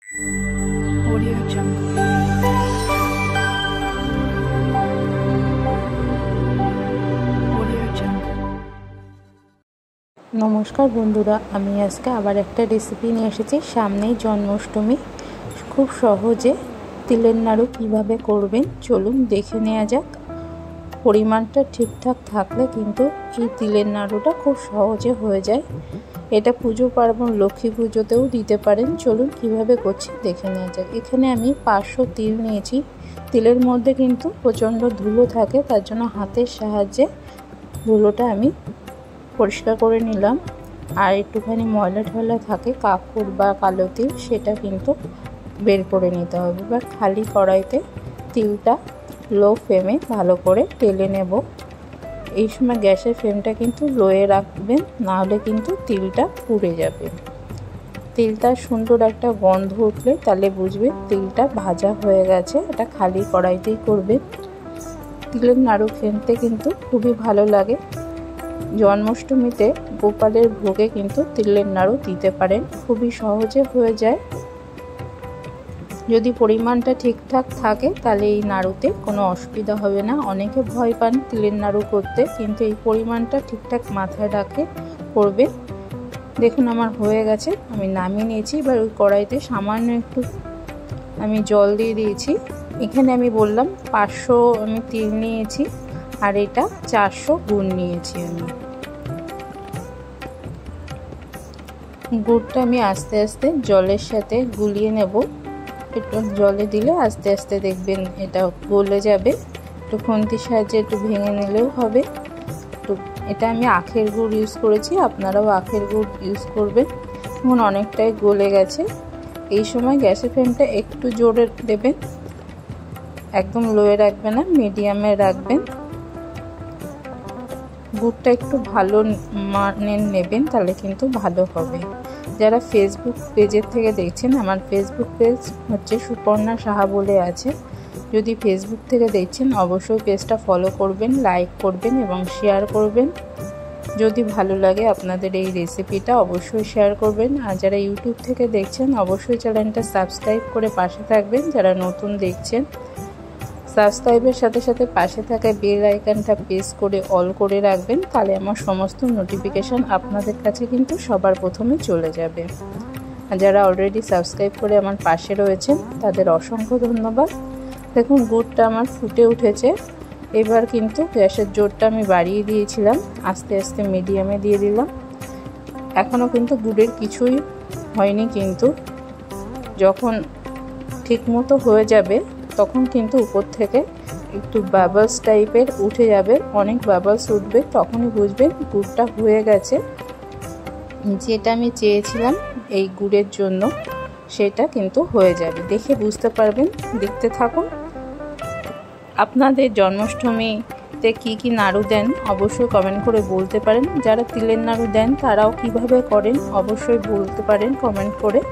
Audio Jungle. Audio Jungle. নমস্কার বন্ধুরা, আমি আজকে আবার একটা রেসিপি নিয়ে এসেছি। সামনেই জন্মাষ্টমী, খুব সহজে তিলের নাড়ু কিভাবে করবেন চলুন দেখে নেওয়া যাক। পরিমাণটা ঠিকঠাক থাকলে কিন্তু এই তিলের নাড়ুটা খুব সহজে হয়ে যায়। এটা পুজো পার্বণ, লক্ষ্মী পুজোতেও দিতে পারেন। চলুন কিভাবে করছি দেখে নেওয়া যাক। এখানে আমি 500 তিল নিয়েছি। তিলের মধ্যে কিন্তু প্রচণ্ড ধুলো থাকে, তার জন্য হাতের সাহায্যে ধুলোটা আমি পরিষ্কার করে নিলাম। আর একটুখানি ময়লা ঠয়লা থাকে, কাপড় বা কালো তিল, সেটা কিন্তু বের করে নিতে হবে। বা খালি কড়াইতে তিলটা লো ফ্লেমে ভালো করে টেলে নেব। এই সময় গ্যাসের ফ্লেমটা কিন্তু লোয়ে রাখবেন, নাহলে কিন্তু তিলটা পুড়ে যাবে। তিলটা সুন্দর একটা গন্ধ উঠলে তাহলে বুঝবেন তিলটা ভাজা হয়ে গেছে। এটা খালি কড়াইতেই করবেন। তিলের নাড়ু খেতে কিন্তু খুবই ভালো লাগে। জন্মাষ্টমীতে গোপালের ভোগে কিন্তু তিলের নাড়ু দিতে পারেন, খুবই সহজে হয়ে যায়। যদি পরিমাণটা ঠিকঠাক থাকে তাহলে এই নাড়ুতে কোনো অসুবিধা হবে না। অনেকে ভয় পান তিলের নাড়ু করতে, কিন্তু এই পরিমাণটা ঠিকঠাক মাথায় রাখে করবেন। দেখুন আমার হয়ে গেছে, আমি নামিয়ে নিয়েছি। এবার ওই কড়াইতে সামান্য একটু আমি জল দিয়ে দিয়েছি। এখানে আমি বললাম 500 আমি তিল নিয়েছি, আর এটা 400 গুড় নিয়েছি। আমি গুড়টা আমি আস্তে আস্তে জলের সাথে গুলিয়ে নেব। একটু জলে দিলে আস্তে আস্তে দেখবেন এটা গলে যাবে। একটু খুন্তির সাহায্যে একটু ভেঙে নিলেও হবে। তো এটা আমি আখের গুড় ইউজ করেছি, আপনারাও আখের গুড় ইউজ করবেন। এখন অনেকটাই গলে গেছে। এই সময় গ্যাসের ফ্লেমটা একটু জোরে দেবেন, একদম লোয়ে রাখবেন না, মিডিয়ামে রাখবেন। গুড়টা একটু ভালো মানের নেবেন, তাহলে কিন্তু ভালো হবে। যারা ফেসবুক পেজের থেকে দেখছেন, আমার ফেসবুক পেজ হচ্ছে সুপর্ণা সাহা বলে আছে। যদি ফেসবুক থেকে দেখছেন অবশ্যই পেজটা ফলো করবেন, লাইক করবেন এবং শেয়ার করবেন। যদি ভালো লাগে আপনাদের এই রেসিপিটা অবশ্যই শেয়ার করবেন। আর যারা ইউটিউব থেকে দেখছেন অবশ্যই চ্যানেলটা সাবস্ক্রাইব করে পাশে থাকবেন। যারা নতুন দেখছেন, সাবস্ক্রাইবের সাথে সাথে পাশে থাকা বেল আইকনটা প্রেস করে অল করে রাখবেন, তাহলে আমার সমস্ত নোটিফিকেশান আপনাদের কাছে কিন্তু সবার প্রথমে চলে যাবে। আর যারা অলরেডি সাবস্ক্রাইব করে আমার পাশে রয়েছেন তাদের অসংখ্য ধন্যবাদ। দেখুন গুড়টা আমার ফুটে উঠেছে। এবার কিন্তু গ্যাসের জোরটা আমি বাড়িয়ে দিয়েছিলাম, আস্তে আস্তে মিডিয়ামে দিয়ে দিলাম। এখনও কিন্তু গুড়ের কিছুই হয়নি, কিন্তু যখন ঠিকমতো হয়ে যাবে তখন কিন্তু উপর থেকে একটু বাবলস টাইপের উঠে যাবে। অনেক বাবলস উঠবে, তখনই বুঝবেন গুড়টা হয়ে গেছে। যেটা আমি চেয়েছিলাম এই গুড়ের জন্য সেটা কিন্তু হয়ে যাবে, দেখে বুঝতে পারবেন। দেখতে থাকুন। আপনাদের জন্মাষ্টমীতে কি কি নাড়ু দেন অবশ্যই কমেন্ট করে বলতে পারেন। যারা তিলের নাড়ু দেন তারাও কিভাবে করেন অবশ্যই বলতে পারেন কমেন্ট করে।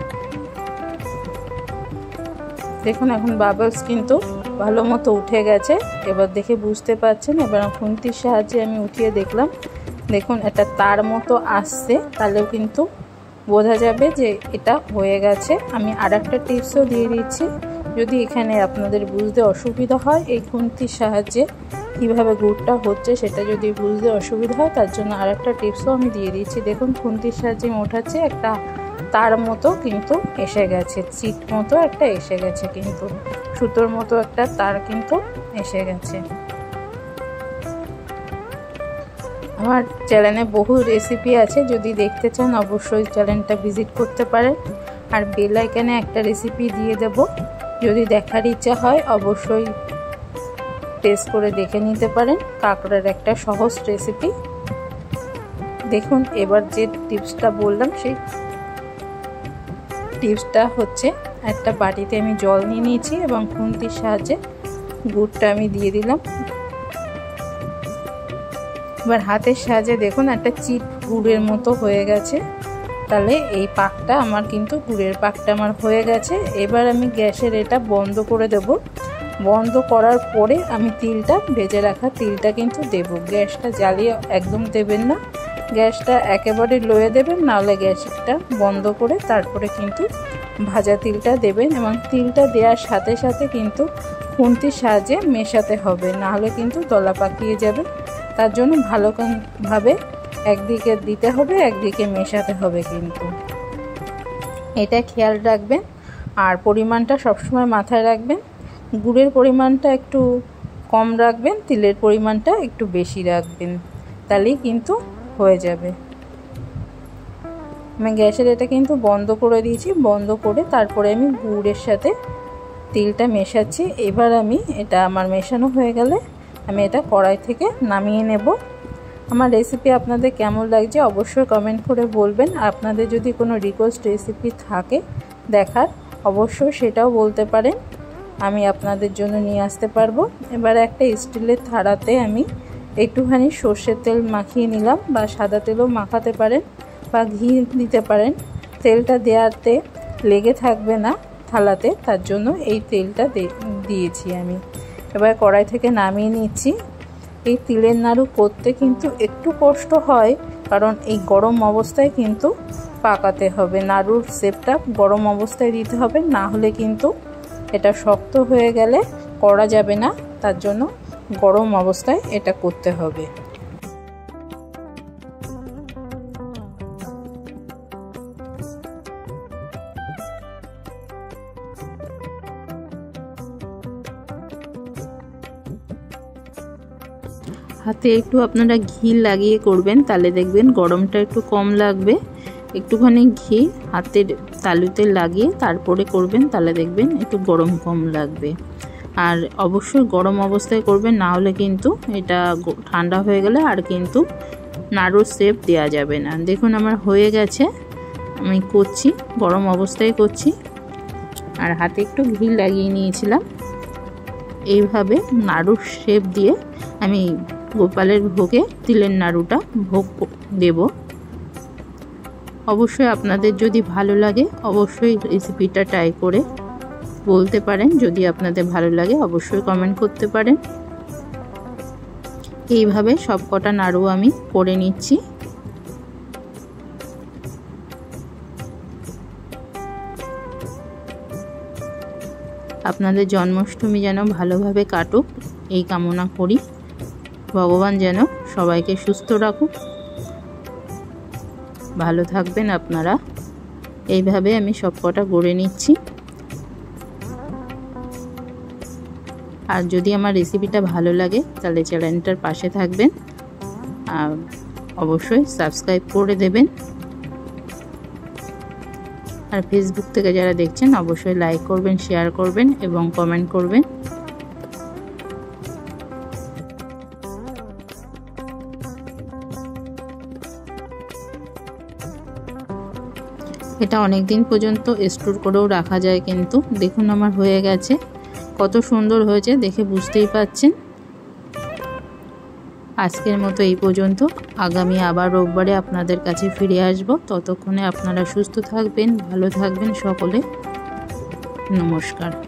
দেখুন এখন বাবলস কিন্তু ভালো মতো উঠে গেছে। এবার দেখে বুঝতে পারছেন। এবার খুন্তির সাহায্যে আমি উঠিয়ে দেখলাম। দেখুন এটা তার মতো আসছে, তাহলেও কিন্তু বোঝা যাবে যে এটা হয়ে গেছে। আমি আর একটা টিপসও দিয়ে দিচ্ছি, যদি এখানে আপনাদের বুঝতে অসুবিধা হয় এই খুন্তির সাহায্যে কীভাবে গুড়টা হচ্ছে সেটা যদি বুঝতে অসুবিধা হয়, তার জন্য আর একটা টিপসও আমি দিয়ে দিচ্ছি। দেখুন খুন্তির সাহায্যে আমি ওঠাচ্ছি, একটা তার মতো কিন্তু এসে গেছে, চিট মতো একটা এসে গেছে, কিন্তু সুতোর মতো একটা তার কিন্তু এসে গেছে। আমার চ্যানেলে বহু রেসিপি আছে, যদি দেখতে চান অবশ্যই চ্যানেলটা ভিজিট করতে পারেন। আর বেল আইকনে একটা রেসিপি দিয়ে দেব, যদি দেখার ইচ্ছা হয় অবশ্যই টেস্ট করে দেখে নিতে পারেন। কাঁকড়ার একটা সহজ রেসিপি। দেখুন এবার যে টিপসটা বললাম সেই টিপসটা হচ্ছে, একটা বাটিতে আমি জল নিয়ে নিয়েছি এবং খুন্তির সাহায্যে গুড়টা আমি দিয়ে দিলাম। এবার হাতের সাহায্যে দেখুন একটা চিট গুড়ের মতো হয়ে গেছে। তাহলে এই পাকটা আমার কিন্তু গুড়ের পাকটা আমার হয়ে গেছে। এবার আমি গ্যাসের এটা বন্ধ করে দেব। বন্ধ করার পরে আমি তিলটা, ভেজে রাখা তিলটা কিন্তু দেব। গ্যাসটা জ্বালিয়ে একদম দেবেন না, গ্যাসটা একেবারে লোয়ে দেবেন, নাহলে গ্যাসটা বন্ধ করে তারপরে কিন্তু ভাজা তিলটা দেবেন এবং তিলটা দেওয়ার সাথে সাথে কিন্তু খুন্তির সাহায্যে মেশাতে হবে, না হলে কিন্তু দলা পাকিয়ে যাবে। তার জন্য ভালোভাবে একদিকে দিতে হবে, একদিকে মেশাতে হবে কিন্তু, এটা খেয়াল রাখবেন। আর পরিমাণটা সবসময় মাথায় রাখবেন, গুড়ের পরিমাণটা একটু কম রাখবেন, তিলের পরিমাণটা একটু বেশি রাখবেন, তাহলেই কিন্তু হয়ে যাবে। আমি গ্যাসের এটা কিন্তু বন্ধ করে দিয়েছি, বন্ধ করে তারপরে আমি গুড়ের সাথে তিলটা মেশাচ্ছি। এবার আমি এটা আমার মেশানো হয়ে গেলে আমি এটা কড়াই থেকে নামিয়ে নেব। আমার রেসিপি আপনাদের কেমন লাগছে অবশ্যই কমেন্ট করে বলবেন। আপনাদের যদি কোনো রিকোয়েস্ট রেসিপি থাকে দেখার অবশ্যই সেটাও বলতে পারেন, আমি আপনাদের জন্য নিয়ে আসতে পারবো। এবার একটা স্টিলের থালাতে আমি একটুখানি সর্ষের তেল মাখিয়ে নিলাম, বা সাদা তেলও মাখাতে পারেন বা ঘি দিতে পারেন। তেলটা দেওয়াতে লেগে থাকবে না থালাতে, তার জন্য এই তেলটা দিয়েছি আমি। এবার কড়াই থেকে নামিয়ে নিচ্ছি। এই তিলের নাড়ু করতে কিন্তু একটু কষ্ট হয়, কারণ এই গরম অবস্থায় কিন্তু পাকাতে হবে, নাড়ুর শেপটা গরম অবস্থায় দিতে হবে, না হলে কিন্তু এটা শক্ত হয়ে গেলে করা যাবে না। তার জন্য গরম অবস্থায় এটা করতে হবে। হাতে একটু আপনারা ঘি লাগিয়ে করবেন, তাহলে দেখবেন গরমটা একটু কম লাগবে। একটুখানি ঘি হাতের তালুতে লাগিয়ে তারপরে করবেন, তাহলে দেখবেন একটু গরম কম লাগবে। আর অবশ্যই গরম অবস্থায় করবেন, না হলে কিন্তু এটা ঠান্ডা হয়ে গেলে আর কিন্তু নাড়ুর শেপ দেওয়া যাবে না। দেখুন আমার হয়ে গেছে, আমি করছি, গরম অবস্থায় করছি, আর হাতে একটু ঘি লাগিয়ে নিয়েছিলাম। এইভাবে নাড়ুর শেপ দিয়ে আমি গোপালের ভোগে তিলের নাড়ুটা ভোগ দেব। অবশ্যই আপনাদের যদি ভালো লাগে অবশ্যই রেসিপিটা ট্রাই করে বলতে পারেন। যদি আপনাদের ভালো লাগে অবশ্যই কমেন্ট করতে পারেন। এইভাবে সব কটা নাড়ু আমি করে নিচ্ছি। আপনাদের জন্মাষ্টমী যেন ভালোভাবে কাটুক এই কামনা করি। ভগবান যেন সবাইকে সুস্থ রাখুক, ভালো থাকবেন আপনারা। এইভাবে আমি সব কটা গড়ে নিচ্ছি। আর যদি আমার রেসিপিটা ভালো লাগে তাহলে চ্যানেলটার পাশে থাকবেন, আর অবশ্যই সাবস্ক্রাইব করে দেবেন। আর ফেসবুক থেকে যারা দেখছেন অবশ্যই লাইক করবেন, শেয়ার করবেন এবং কমেন্ট করবেন। এটা অনেক দিন পর্যন্ত স্টোর করেও রাখা যায় কিন্তু। দেখুন আমার হয়ে গেছে, কত সুন্দর হয়েছে দেখে বুঝতেই পাচ্ছেন। আজকের মতো এই পর্যন্ত। আগামী আবার রোববারে আপনাদের কাছে ফিরে আসব। ততক্ষণে আপনারা সুস্থ থাকবেন, ভালো থাকবেন সকলে। নমস্কার।